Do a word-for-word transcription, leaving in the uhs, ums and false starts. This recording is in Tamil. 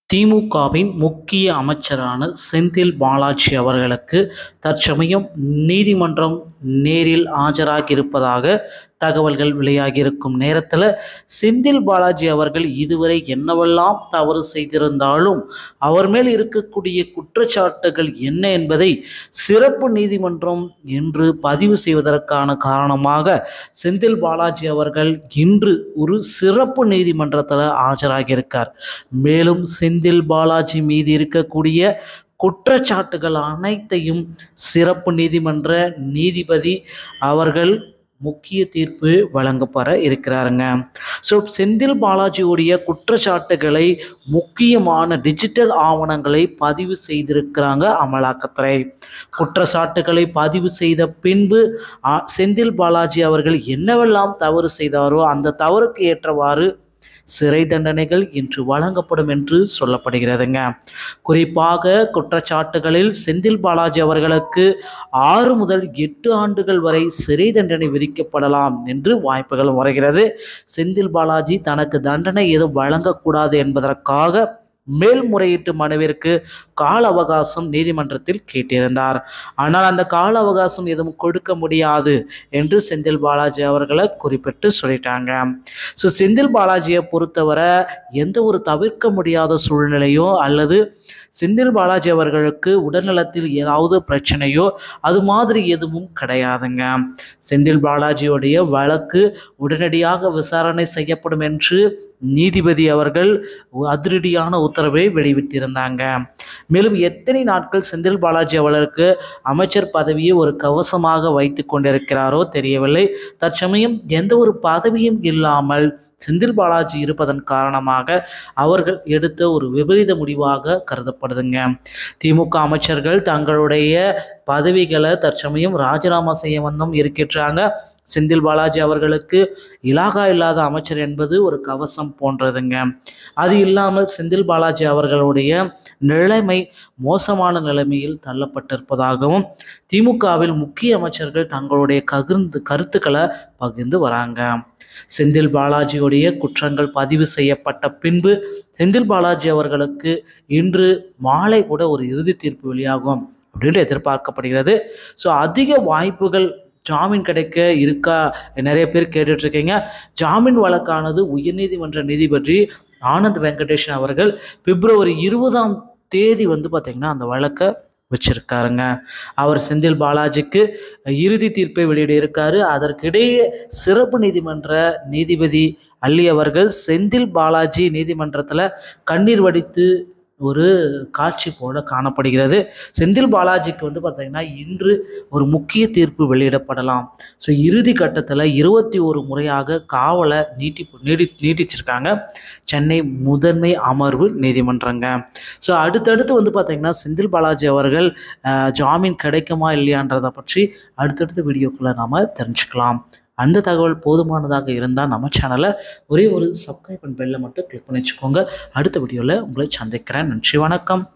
திமுகவின் முக்கிய அமைச்சரான செந்தில் பாலாஜி அவர்களுக்கு தற்சமயம் நீதிமன்றம் நேரில் ஆஜராகியிருப்பதாக தகவல்கள் வெளியாகியிருக்கும் நேரத்தில் செந்தில் பாலாஜி அவர்கள் இதுவரை என்னவெல்லாம் தவறு செய்திருந்தாலும் அவர் மேல் இருக்கக்கூடிய குற்றச்சாட்டுகள் என்ன என்பதை சிறப்பு நீதிமன்றம் இன்று பதிவு செய்வதற்கான காரணமாக செந்தில் பாலாஜி அவர்கள் இன்று ஒரு சிறப்பு நீதிமன்றத்தில் ஆஜராகியிருக்கார். மேலும் செந்தில் பாலாஜி மீது இருக்கக்கூடிய குற்றச்சாட்டுகள் அனைத்தையும் சிறப்பு நீதிமன்ற நீதிபதி அவர்கள் முக்கிய தீர்ப்பு வழங்கப்பட இருக்கிறாருங்க. ஸோ செந்தில் பாலாஜியுடைய குற்றச்சாட்டுகளை முக்கியமான டிஜிட்டல் ஆவணங்களை பதிவு செய்திருக்கிறாங்க அமலாக்கத்துறை. குற்றச்சாட்டுகளை பதிவு செய்த பின்பு செந்தில் பாலாஜி அவர்கள் என்னவெல்லாம் தவறு செய்தாரோ அந்த தவறுக்கு ஏற்றவாறு சிறை தண்டனைகள் இன்று வழங்கப்படும் என்று சொல்லப்படுகிறதுங்க. குறிப்பாக குற்றச்சாட்டுகளில் செந்தில் பாலாஜி அவர்களுக்கு ஆறு முதல் எட்டு ஆண்டுகள் வரை சிறை தண்டனை விதிக்கப்படலாம் என்று வாய்ப்புகள் வருகிறது. செந்தில் பாலாஜி தனக்கு தண்டனை எதுவும் வழங்கக்கூடாது என்பதற்காக மேல்முறையீட்டு மனுவிற்கு கால அவகாசம் நீதிமன்றத்தில் கேட்டிருந்தார். ஆனால் அந்த கால அவகாசம் எதுவும் கொடுக்க முடியாது என்று செந்தில் பாலாஜி அவர்களை குறிப்பிட்டு சொல்லிட்டாங்க. ஸோ செந்தில் பாலாஜியை பொறுத்தவரை எந்த ஒரு தவிர்க்க முடியாத சூழ்நிலையோ அல்லது செந்தில் பாலாஜி அவர்களுக்கு உடல்நலத்தில் ஏதாவது பிரச்சனையோ அது மாதிரி எதுவும் கிடையாதுங்க. செந்தில் பாலாஜியுடைய வழக்கு உடனடியாக விசாரணை செய்யப்படும் என்று நீதிபதி அவர்கள் அதிரடியான உத்தரவை வெளியிட்டிருந்தாங்க. மேலும் எத்தனை நாட்கள் செந்தில் பாலாஜி அவர்களுக்கு அமைச்சர் பதவியை ஒரு கவசமாக வைத்து கொண்டிருக்கிறாரோ தெரியவில்லை. தற்சமயம் எந்த ஒரு பதவியும் இல்லாமல் செந்தில் பாலாஜி இருப்பதன் காரணமாக அவர்கள் எடுத்த ஒரு விபரீத முடிவாக கருதப்படுதுங்க. திமுக அமைச்சர்கள் தங்களுடைய பதவிகளை தற்சமயம் ராஜினாமா செய்ய வந்தம் இருக்கின்றாங்க. செந்தில் பாலாஜி அவர்களுக்கு இலாகா இல்லாத அமைச்சர் என்பது ஒரு கவசம் போன்றதுங்க. அது இல்லாமல் செந்தில் பாலாஜி அவர்களுடைய நிலைமை மோசமான நிலைமையில் தள்ளப்பட்டிருப்பதாகவும் திமுகவில் முக்கிய அமைச்சர்கள் தங்களுடைய ககிர்ந்து கருத்துக்களை பகிர்ந்து வராங்க. செந்தில் பாலாஜியுடைய குற்றங்கள் பதிவு செய்யப்பட்ட பின்பு செந்தில் பாலாஜி அவர்களுக்கு இன்று மாலை கூட ஒரு இறுதி தீர்ப்பு வெளியாகும் அப்படின்னு எதிர்பார்க்கப்படுகிறது. ஸோ அதிக வாய்ப்புகள் ஜாமீன் கிடைக்க இருக்கா நிறைய பேர் கேட்டுட்ருக்கீங்க. ஜாமீன் வழக்கானது உயர்நீதிமன்ற நீதிபதி ஆனந்த் வெங்கடேஷன் அவர்கள் பிப்ரவரி இருபதாம் தேதி வந்து பார்த்திங்கன்னா அந்த வழக்கை வச்சிருக்காருங்க. அவர் செந்தில் பாலாஜிக்கு இறுதி தீர்ப்பை வெளியிட இருக்காரு. அதற்கிடையே சிறப்பு நீதிமன்ற நீதிபதி அல்லி அவர்கள் செந்தில் பாலாஜி நீதிமன்றத்தில் கண்ணீர் வடித்து ஒரு காட்சி போல காணப்படுகிறது. செந்தில் பாலாஜிக்கு வந்து பார்த்திங்கன்னா இன்று ஒரு முக்கிய தீர்ப்பு வெளியிடப்படலாம். ஸோ இறுதி கட்டத்தில் இருபத்தி ஒரு முறையாக காவலை நீட்டி நீடி நீட்டிச்சிருக்காங்க சென்னை முதன்மை அமர்வு நீதிமன்றங்க. ஸோ அடுத்தடுத்து வந்து பார்த்திங்கன்னா செந்தில் பாலாஜி அவர்கள் ஜாமீன் கிடைக்குமா இல்லையான்றதை பற்றி அடுத்தடுத்த வீடியோக்குள்ளே நாம் தெரிஞ்சுக்கலாம். அந்த தகவல் போதுமானதாக இருந்தால் நம்ம சேனலை ஒரே ஒரு சப்ஸ்கிரைப் அண்ட் பெல்லை மட்டும் கிளிக் பண்ணி வச்சுக்கோங்க. அடுத்த வீடியோவில் உங்களை சந்திக்கிறேன். நன்றி, வணக்கம்.